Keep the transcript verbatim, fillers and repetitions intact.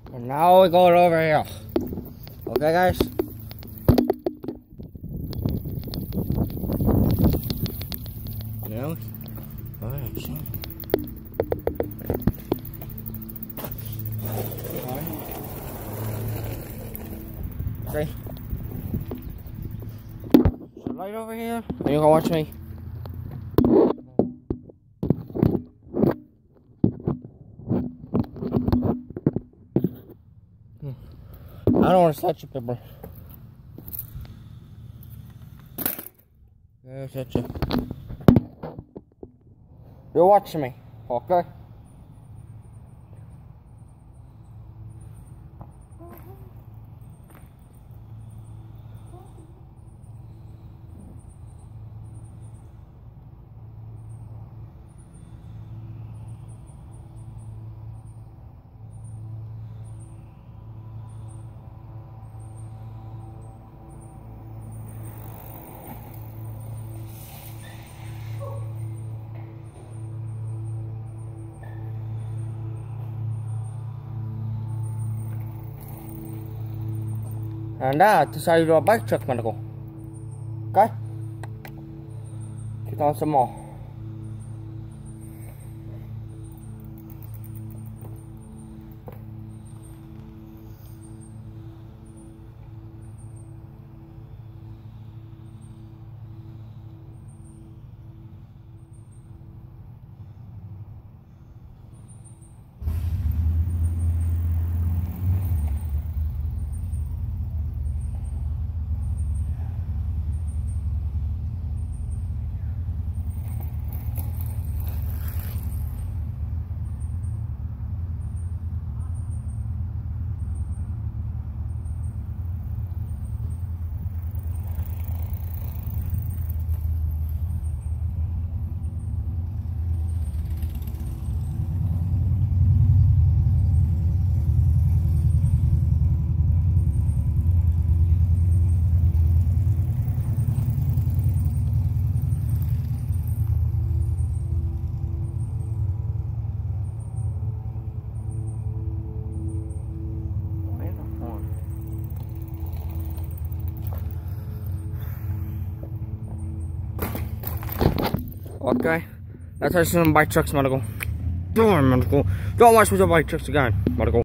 And now we go over here. Okay, guys? No? Alright, so. Okay. So light over here. And you go watch me. I don't want to touch you, people. Yeah, touch you. You're watching me, okay? And that is how you do a bike trick, Minto. Okay? Get on some more. Okay, that's how some bike trucks, Minto. Don't, Minto. Don't watch with your bike trucks again, Minto.